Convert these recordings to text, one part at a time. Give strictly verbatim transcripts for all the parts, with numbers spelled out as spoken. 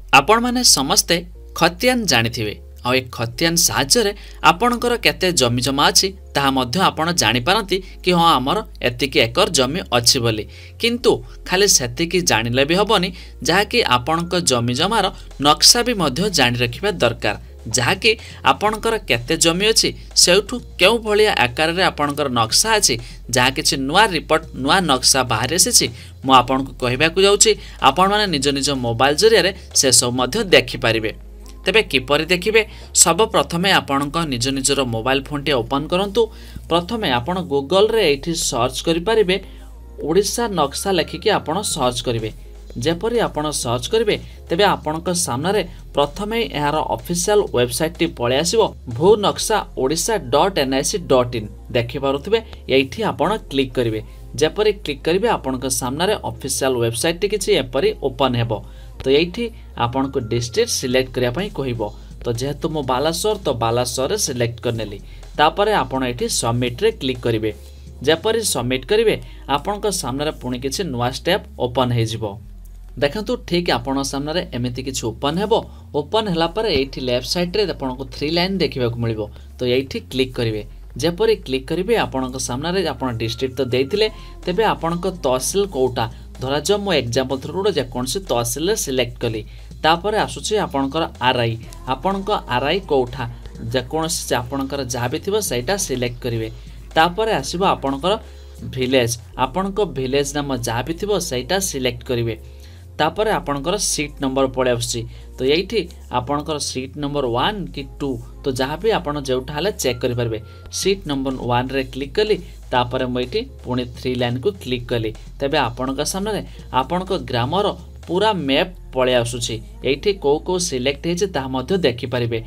आपण माने समस्ते खतियान जानिथिबे आ ए खतियान साहाय्य आपणकर केते जमी जमा अछि ताहा मध्य आपण जानि पारंती कि हां हमर एतिकी एकर जमी अछि बोली किंतु खाली सेतिकी जानिले भी हबनी जहाँकि आपणक जमी जमार नक्शा भी मध्य जानि रखिबा दरकार जहाँकि आपणकर केते जमी अछि सेउठु केउ भलिया आकार रे आपणकर नक्शा अछि जहाँ किछि नुआ रिपोर्ट नुआ नक्शा बाहर एसिछि मु आपणको कहबा को जाउछि आपण माने निज निज मोबाइल जरिया रे से सब मध्य देखि परिबे। तेबे किपरि देखिबे सब प्रथमे आपणक निज निजर मोबाइल फोन टे ओपन करंतु। प्रथमे आपण गूगल रे एठी सर्च करि परिबे ओडिसा नक्शा लेखिके आपण सर्च करिवे। जेपरि आपण सर्च करिवे तेबे आपणक सामने प्रथमे यार ऑफिशियल वेबसाइट टी पळे आसीबो भू नक्शा Odisha dot N I C dot in देखि पारुथबे। एठी आपण क्लिक करिवे। जेपरि क्लिक करिवे आपणक सामने ऑफिशियल वेबसाइट टी किछि एपरि ओपन हेबो। तो एठी आपण को डिस्ट्रिक्ट सिलेक्ट करिया पई कहिबो। तो जेहेतु मो बालासोर तो बालासोर रे सिलेक्ट करनेली तापरे आपण एठी सबमिट रे क्लिक करिवे। जेपरि सबमिट करिवे आपणक सामने पुणी किछि नुवा स्टेप ओपन हे जिवो। देखंतु ठीक आपण सामने एमिति किछि ओपन हेबो। ओपन हला पर एठी लेफ्ट साइड रे आपण को थ्री लाइन देखिबा को मिलिबो। तो एठी क्लिक करिवे। जेपरि क्लिक करिवे आपण को सामने आपण डिस्ट्रिक्ट तो देइथिले तेबे आपण को तहसील कोटा धरा जो मो एग्जांपल थ्रू जे कोनसी तहसील सिलेक्ट कली तापर आसुची आपणकर आरआई आपणक आरआई कोठा जे कोनसी आपणकर जहा भी थिबो सेटा सिलेक्ट करिवे। तापर आसीबो आपणकर विलेज आपणक विलेज नाम जहा भी थिबो सेटा सिलेक्ट करिवे। तापर आपणकर सीट नंबर पळे आछि। तो एठी आपणकर सीट नंबर वन कि टू तो जहाँ भी आपण जेउठा हले चेक करि परबे। सीट नंबर वन रे क्लिक कली तापर म एठी पुणी थ्री लाइन को क्लिक कली तबे आपणक सामने आपणक ग्रामर पूरा मैप पळे आसुछि। एठी को को सिलेक्ट हेछि ता मध्य देखि परिबे।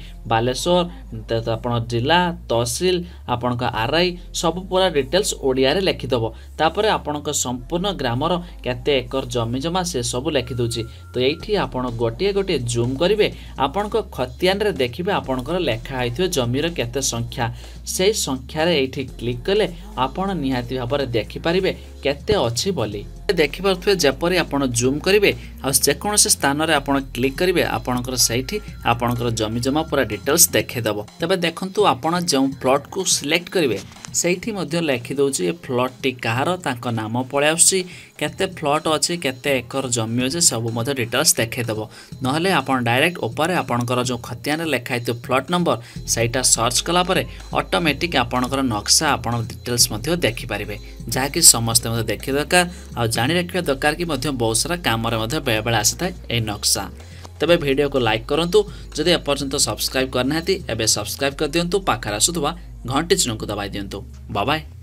बालेश्वर आपण जिला तहसील आपणक आरआई सब पूरा डिटेल्स ओडिया रे लिखि दबो। तापर आपणक संपूर्ण ग्रामर केते एकर जमी जमा से सब लिखि दोछि। तो एठी आपण गोटिए गोटिए जूम करिवे आपणक खतियान रे देखिबे आपणकर लेखा आइथियो जमीर केते संख्या से संख्या रे एठी क्लिक कले आपण निहाती भाबरे देखि परिबे केते अछि बोली देखि परथुए। जेपरि आपण जूम करिवे आ जेकोनोसी स्थान रे आपण क्लिक करिवे आपणकर सैठी आपणकर जमी जमा पूरा डिटेल्स देखे दबो। तबे देखंतु आपण जो प्लॉट को सिलेक्ट करिवे सैठी मध्य लिखि दोछि ए प्लॉट टी कहार तांको नाम पळे आछि केते प्लॉट अछि केते एकर जमी अछि सब मध्य डिटेल्स देखे दबो। नहले आपण डायरेक्ट ऊपर आपणकर जो खतियान लेखा हेतु प्लॉट नंबर सैटा सर्च कला परे ऑटोमेटिक आपणकर नक्शा आपण डिटेल्स मध्य देखि परिबे जहा कि समस्त मध्य देखि दरकार आ जानि रखिबा दरकार कि मध्य बहुत सारा काम रे मध्य बेले बेले आसीथाय ए नक्शा। तबे वीडियो को लाइक करंतु जदि एपर्यंत सब्सक्राइब करना हेती एबे सब्सक्राइब कर दियंतु पाखर आसुथबा घंटी चिन्ह को दबाई दियंतु। Bye bye.